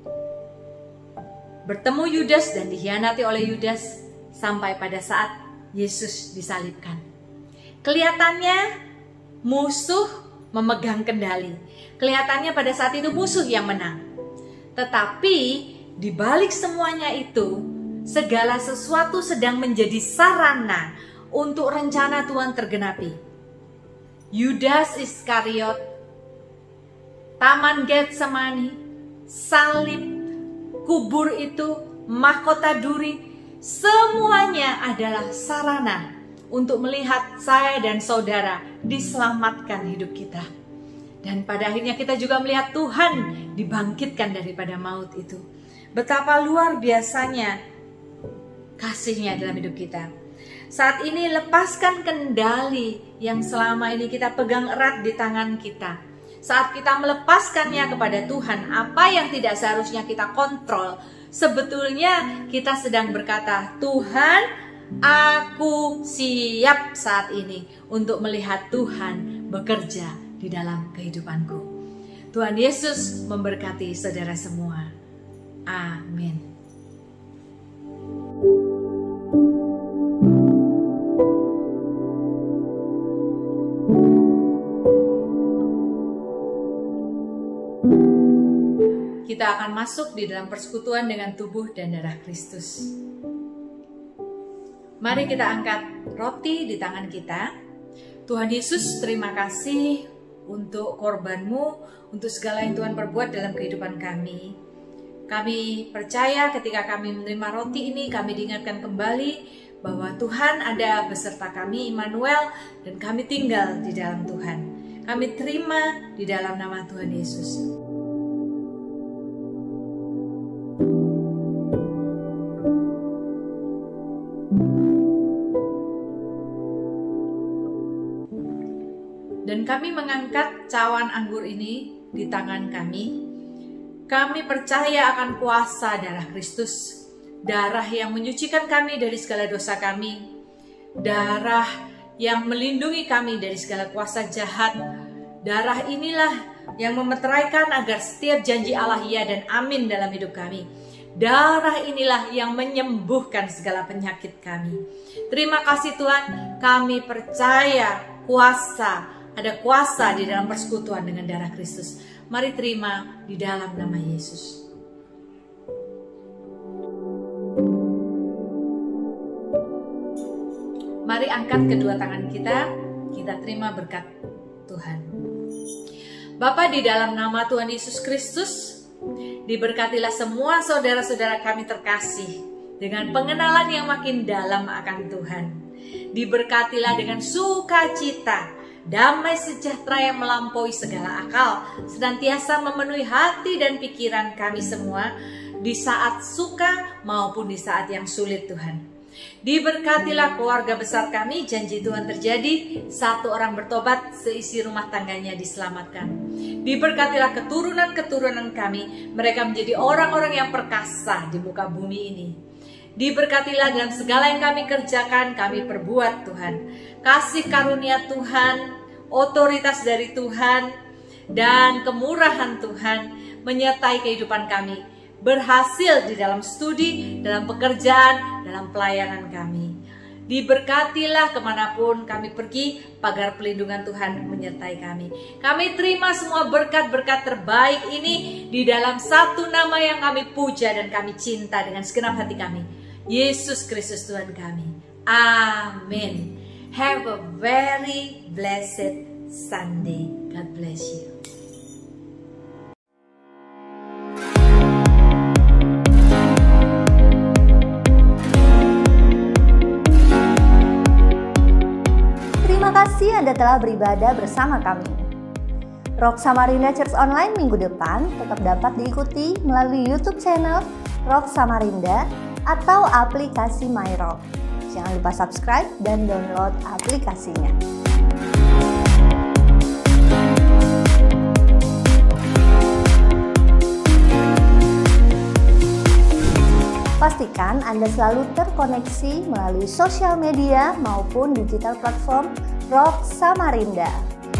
bertemu Yudas dan dikhianati oleh Yudas sampai pada saat Yesus disalibkan. Kelihatannya musuh memegang kendali. Kelihatannya pada saat itu musuh yang menang. Tetapi di balik semuanya itu, segala sesuatu sedang menjadi sarana untuk rencana Tuhan tergenapi. Yudas Iskariot, Taman Getsemani, salib, kubur itu, mahkota duri, semuanya adalah sarana untuk melihat saya dan saudara diselamatkan hidup kita. Dan pada akhirnya kita juga melihat Tuhan dibangkitkan daripada maut itu. Betapa luar biasanya kasih-Nya dalam hidup kita. Saat ini lepaskan kendali yang selama ini kita pegang erat di tangan kita. Saat kita melepaskannya kepada Tuhan, apa yang tidak seharusnya kita kontrol, sebetulnya kita sedang berkata, Tuhan, aku siap saat ini untuk melihat Tuhan bekerja di dalam kehidupanku. Tuhan Yesus memberkati saudara semua. Amin. Kita akan masuk di dalam persekutuan dengan tubuh dan darah Kristus. Mari kita angkat roti di tangan kita. Tuhan Yesus, terima kasih untuk korban-Mu, untuk segala yang Tuhan perbuat dalam kehidupan kami. Kami percaya ketika kami menerima roti ini, kami diingatkan kembali bahwa Tuhan ada beserta kami, Immanuel, dan kami tinggal di dalam Tuhan. Kami terima di dalam nama Tuhan Yesus. Dan kami mengangkat cawan anggur ini di tangan kami. Kami percaya akan kuasa darah Kristus, darah yang menyucikan kami dari segala dosa kami, darah yang melindungi kami dari segala kuasa jahat. Darah inilah yang memeteraikan agar setiap janji Allah ya dan amin dalam hidup kami. Darah inilah yang menyembuhkan segala penyakit kami. Terima kasih Tuhan, kami percaya kuasa, ada kuasa di dalam persekutuan dengan darah Kristus. Mari terima di dalam nama Yesus. Mari angkat kedua tangan kita, kita terima berkat Tuhan. Bapa, di dalam nama Tuhan Yesus Kristus, diberkatilah semua saudara-saudara kami terkasih dengan pengenalan yang makin dalam akan Tuhan. Diberkatilah dengan sukacita, damai sejahtera yang melampaui segala akal, senantiasa memenuhi hati dan pikiran kami semua di saat suka maupun di saat yang sulit Tuhan. Diberkatilah keluarga besar kami, janji Tuhan terjadi, satu orang bertobat, seisi rumah tangganya diselamatkan. Diberkatilah keturunan-keturunan kami, mereka menjadi orang-orang yang perkasa di muka bumi ini. Diberkatilah dalam segala yang kami kerjakan, kami perbuat Tuhan. Kasih karunia Tuhan, otoritas dari Tuhan, dan kemurahan Tuhan menyertai kehidupan kami. Berhasil di dalam studi, dalam pekerjaan, dalam pelayanan kami. Diberkatilah kemanapun kami pergi, pagar pelindungan Tuhan menyertai kami. Kami terima semua berkat-berkat terbaik ini di dalam satu nama yang kami puja dan kami cinta dengan segenap hati kami, Yesus Kristus Tuhan kami. Amin. Have a very blessed Sunday. God bless you. Terima kasih Anda telah beribadah bersama kami. Rock Samarinda Church Online minggu depan tetap dapat diikuti melalui YouTube channel Rock Samarinda atau aplikasi MyRock. Jangan lupa subscribe dan download aplikasinya. Pastikan Anda selalu terkoneksi melalui sosial media maupun digital platform Rock Samarinda.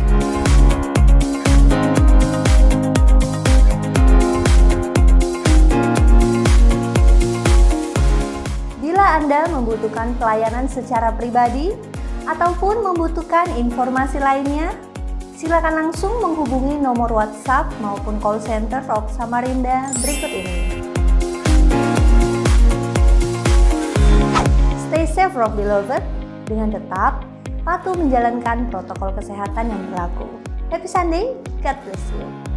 Bila Anda membutuhkan pelayanan secara pribadi ataupun membutuhkan informasi lainnya, silakan langsung menghubungi nomor WhatsApp maupun call center Rock Samarinda berikut ini. Stay safe Rock Beloved, dengan tetap patuh menjalankan protokol kesehatan yang berlaku. Happy Sunday, God bless you.